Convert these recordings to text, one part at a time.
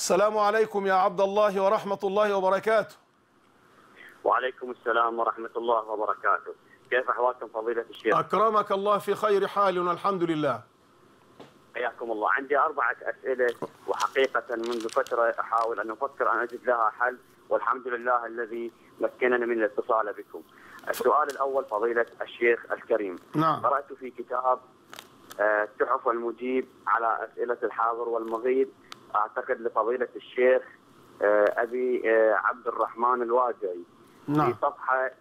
السلام عليكم يا عبد الله ورحمة الله وبركاته. وعليكم السلام ورحمة الله وبركاته. كيف أحوالكم فضيلة الشيخ؟ أكرمك الله، في خير حال والحمد لله. حياكم الله. عندي 4 أسئلة، وحقيقة منذ فترة أحاول أن أفكر أن أجد لها حل، والحمد لله الذي مكنني من الاتصال بكم. السؤال الأول فضيلة الشيخ الكريم. نعم. قرأت في كتاب تحف المجيب على أسئلة الحاضر والمغيب، أعتقد لفضيلة الشيخ أبي عبد الرحمن الواجعي. نعم. في صفحة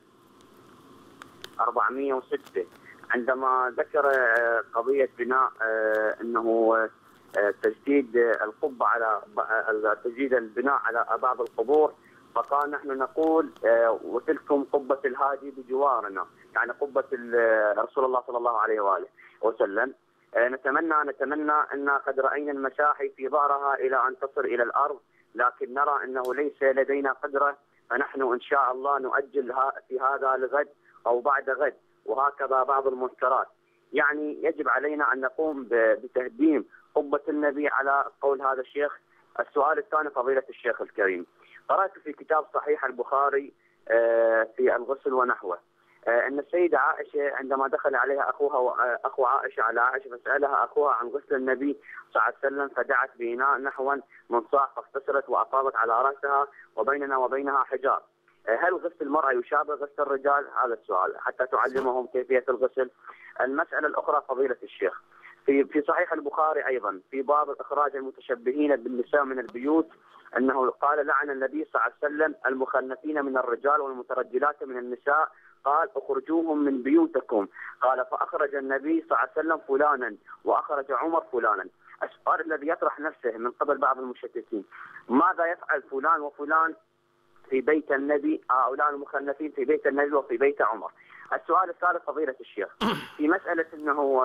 406 عندما ذكر قضية بناء أنه تجديد القبة على تجديد البناء على بعض القبور، فقال نحن نقول وتلكم قبة الهادي بجوارنا، يعني قبة رسول الله صلى الله عليه وآله وسلم. نتمنى أن قد رأينا المساحي في ظهرها إلى أن تصل إلى الأرض، لكن نرى أنه ليس لدينا قدرة، فنحن إن شاء الله نؤجل في هذا لغد أو بعد غد، وهكذا بعض المنكرات. يعني يجب علينا أن نقوم بتهديم قبة النبي على قول هذا الشيخ. السؤال الثاني فضيلة الشيخ الكريم، قرأت في كتاب صحيح البخاري في الغسل ونحوه أن السيدة عائشة عندما دخل عليها أخو عائشة على عائشة فسألها أخوها عن غسل النبي صلى الله عليه وسلم، فدعت بإناء نحوا من صاع فاغتسلت وأفاضت على رأسها وبيننا وبينها حجاب. هل غسل المرأة يشابه غسل الرجال؟ هذا السؤال حتى تعلمهم كيفية الغسل. المسألة الأخرى فضيلة الشيخ، في صحيح البخاري أيضا في باب إخراج المتشبهين بالنساء من البيوت، أنه قال لعن النبي صلى الله عليه وسلم المخنثين من الرجال والمترجلات من النساء، قال اخرجوهم من بيوتكم. قال فأخرج النبي صلى الله عليه وسلم فلانا وأخرج عمر فلانا. السؤال الذي يطرح نفسه من قبل بعض المشككين، ماذا يفعل فلان وفلان في بيت النبي، هؤلاء المخنثين في بيت النبي وفي بيت عمر؟ السؤال الثالث فضيلة الشيخ، في مسألة أنه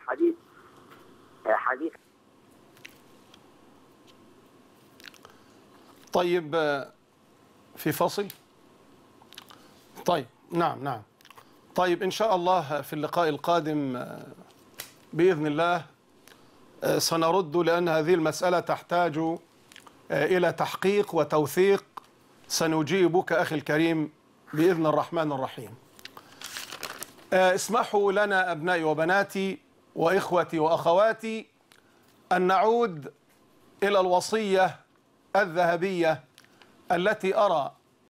حديث طيب، في فصل. طيب، نعم. طيب، إن شاء الله في اللقاء القادم بإذن الله سنرد، لأن هذه المسألة تحتاج إلى تحقيق وتوثيق. سنجيبك أخي الكريم بإذن الرحمن الرحيم. اسمحوا لنا أبنائي وبناتي وإخوتي وأخواتي أن نعود إلى الوصية الذهبية التي أرى